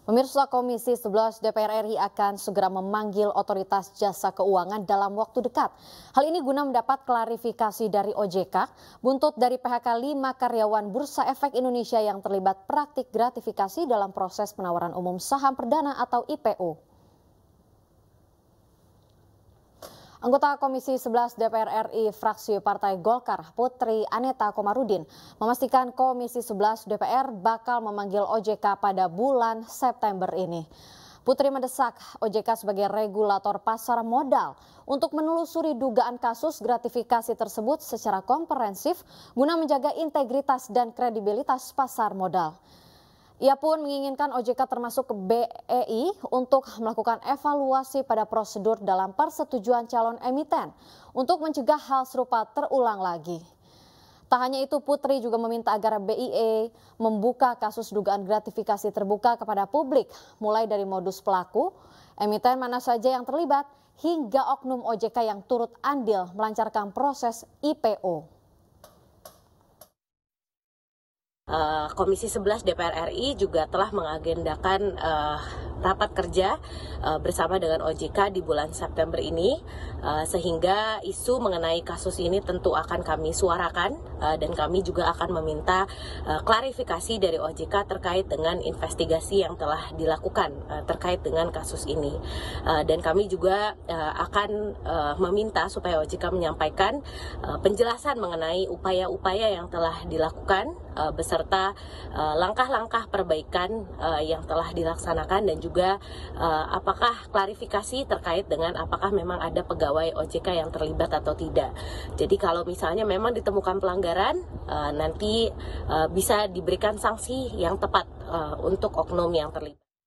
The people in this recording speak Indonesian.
Pemirsa, Komisi 11 DPR RI akan segera memanggil otoritas jasa keuangan dalam waktu dekat. Hal ini guna mendapat klarifikasi dari OJK, buntut dari PHK 5 karyawan Bursa Efek Indonesia yang terlibat praktik gratifikasi dalam proses penawaran umum saham perdana atau IPO. Anggota Komisi 11 DPR RI fraksi Partai Golkar, Putri Aneta Komarudin, memastikan Komisi 11 DPR bakal memanggil OJK pada bulan September ini. Putri mendesak OJK sebagai regulator pasar modal untuk menelusuri dugaan kasus gratifikasi tersebut secara komprehensif guna menjaga integritas dan kredibilitas pasar modal. Ia pun menginginkan OJK termasuk ke BEI untuk melakukan evaluasi pada prosedur dalam persetujuan calon emiten untuk mencegah hal serupa terulang lagi. Tak hanya itu, Putri juga meminta agar BEI membuka kasus dugaan gratifikasi terbuka kepada publik, mulai dari modus pelaku, emiten mana saja yang terlibat, hingga oknum OJK yang turut andil melancarkan proses IPO. Komisi 11 DPR RI juga telah mengagendakan rapat kerja bersama dengan OJK di bulan September ini, sehingga isu mengenai kasus ini tentu akan kami suarakan dan kami juga akan meminta klarifikasi dari OJK terkait dengan investigasi yang telah dilakukan terkait dengan kasus ini. Dan kami juga akan meminta supaya OJK menyampaikan penjelasan mengenai upaya-upaya yang telah dilakukan beserta langkah-langkah perbaikan yang telah dilaksanakan dan juga apakah klarifikasi terkait dengan apakah memang ada pegawai OJK yang terlibat atau tidak. Jadi kalau misalnya memang ditemukan pelanggaran, nanti bisa diberikan sanksi yang tepat untuk oknum yang terlibat.